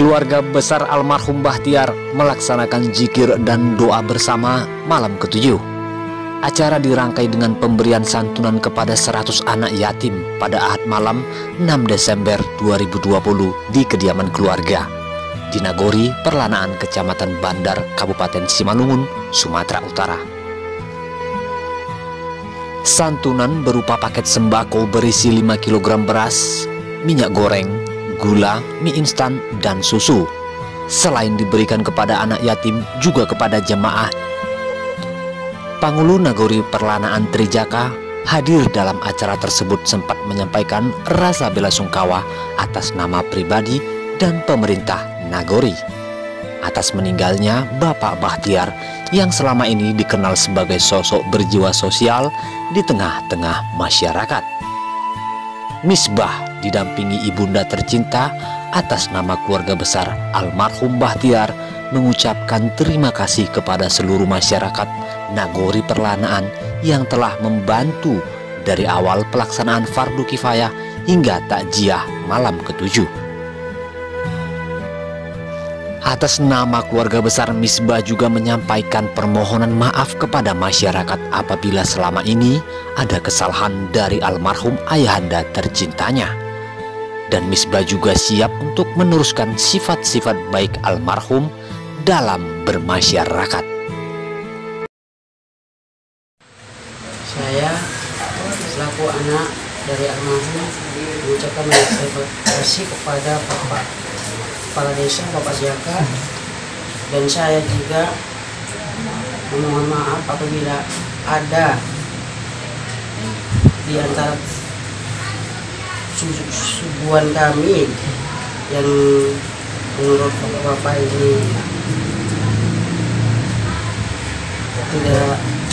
keluarga besar almarhum Bahtiar melaksanakan zikir dan doa bersama malam ke-7. Acara dirangkai dengan pemberian santunan kepada 100 anak yatim pada Ahad malam 6 Desember 2020 di kediaman keluarga di Nagori, Perlanaan, Kecamatan Bandar, Kabupaten Simalungun, Sumatera Utara. Santunan berupa paket sembako berisi 5 kg beras, minyak goreng, gula, mie instan, dan susu. Selain diberikan kepada anak yatim, juga kepada jemaah. Pangulu Nagori Perlanaan Trijaka hadir dalam acara tersebut sempat menyampaikan rasa bela sungkawa atas nama pribadi dan pemerintah Nagori atas meninggalnya Bapak Bahtiar yang selama ini dikenal sebagai sosok berjiwa sosial di tengah-tengah masyarakat. Misbah didampingi ibunda tercinta atas nama keluarga besar almarhum Bahtiar mengucapkan terima kasih kepada seluruh masyarakat Nagori Perlanaan yang telah membantu dari awal pelaksanaan fardu kifayah hingga takziah malam ke-7. Atas nama keluarga besar, Misbah juga menyampaikan permohonan maaf kepada masyarakat apabila selama ini ada kesalahan dari almarhum ayahanda tercintanya. Dan Misbah juga siap untuk meneruskan sifat-sifat baik almarhum dalam bermasyarakat. Saya selaku anak dari almarhum mengucapkan terima kasih kepada Bapak Kepala Desa, Bapak Jaka, dan saya juga memohon maaf apabila ada di antara subuhan kami yang menurut Bapak ini tidak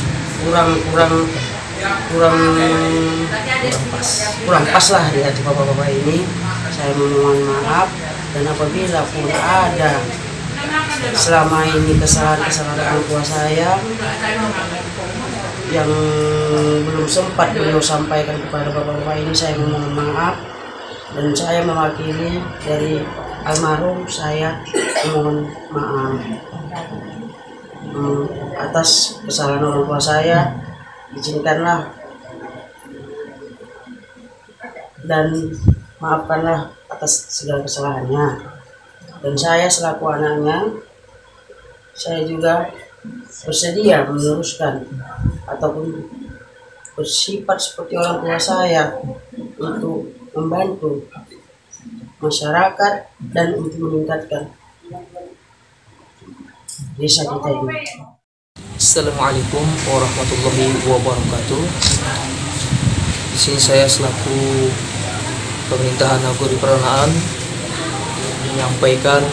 kurang pas lah di hati bapak-bapak ini. Saya memohon maaf, dan apabila pun ada selama ini kesalahan orang tua saya yang belum sempat beliau sampaikan kepada bapak-bapak ini, saya memohon maaf, dan saya mewakili dari almarhum, saya memohon maaf atas kesalahan orang tua saya. Izinkanlah dan maafkanlah atas segala kesalahannya. Dan saya selaku anaknya, saya juga bersedia meneruskan ataupun bersifat seperti orang tua saya untuk membantu masyarakat dan untuk meningkatkan desa kita ini. Assalamualaikum warahmatullahi wabarakatuh. Di sini saya selaku pemerintahan Nagori Perlanaan menyampaikan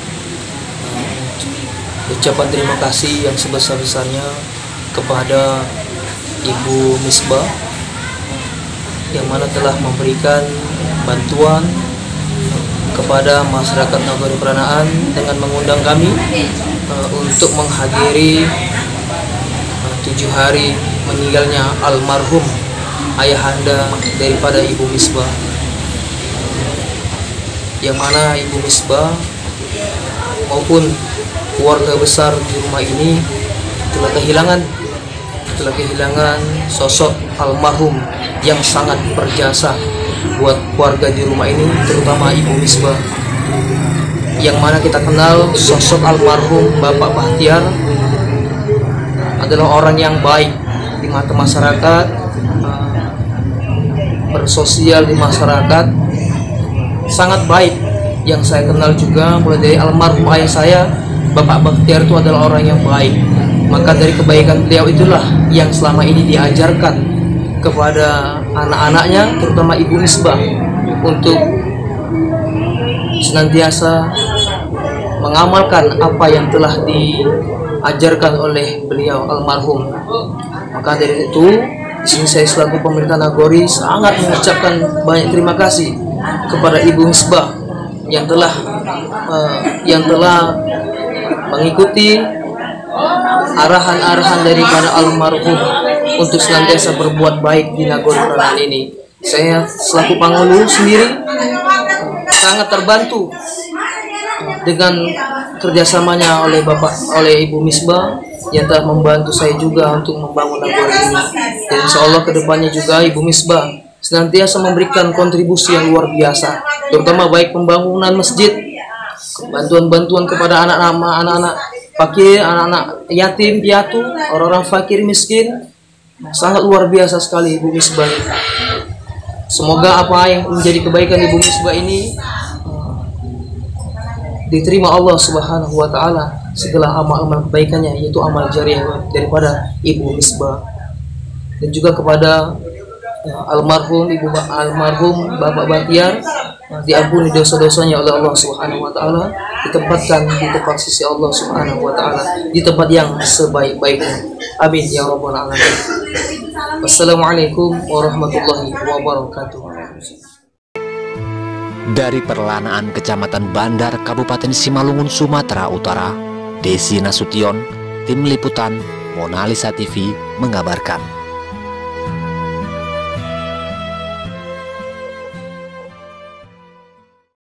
ucapan terima kasih yang sebesar-besarnya kepada Ibu Misbah yang mana telah memberikan bantuan kepada masyarakat Nagori Perlanaan dengan mengundang kami untuk menghadiri 7 hari meninggalnya almarhum ayahanda daripada Ibu Misbah, yang mana Ibu Misbah maupun keluarga besar di rumah ini telah kehilangan sosok almarhum yang sangat berjasa buat keluarga di rumah ini, terutama Ibu Misbah, yang mana kita kenal sosok almarhum Bapak Bahtiar adalah orang yang baik di mata masyarakat, bersosial di masyarakat, sangat baik. Yang saya kenal juga mulai dari almarhum ayah saya, Bapak Bahtiar itu adalah orang yang baik. Maka dari kebaikan beliau itulah yang selama ini diajarkan kepada anak-anaknya, terutama Ibu Misbah, untuk senantiasa mengamalkan apa yang telah diajarkan oleh beliau almarhum. Maka dari itu, di sini saya selaku pemerintah Nagori sangat mengucapkan banyak terima kasih kepada Ibu Misbah yang telah mengikuti arahan-arahan daripada almarhum untuk senantiasa berbuat baik di Nagori Perlanaan ini. Saya selaku Pangulu sendiri sangat terbantu dengan kerjasamanya oleh Ibu Misbah yang telah membantu saya juga untuk membangun Nagore ini. Dan insya Allah kedepannya juga Ibu Misbah senantiasa memberikan kontribusi yang luar biasa, terutama baik pembangunan masjid, bantuan-bantuan kepada anak-anak fakir, anak-anak yatim piatu, orang-orang fakir miskin. Sangat luar biasa sekali Ibu Misbah. Semoga apa yang menjadi kebaikan Ibu Misbah ini diterima Allah Subhanahu wa taala, segala amal-amal kebaikannya, yaitu amal jariah daripada Ibu Misbah. Dan juga kepada almarhum Bapak Bahtiar, diampuni dosa-dosanya oleh Allah Subhanahu wa taala, ditempatkan di tempat sisi Allah Subhanahu wa taala, di tempat yang sebaik-baiknya. Amin ya rabbal alamin. Wassalamualaikum warahmatullahi wabarakatuh. Dari Perlanaan Kecamatan Bandar, Kabupaten Simalungun, Sumatera Utara, Desi Nasution, Tim Liputan, Mona Lisa TV mengabarkan.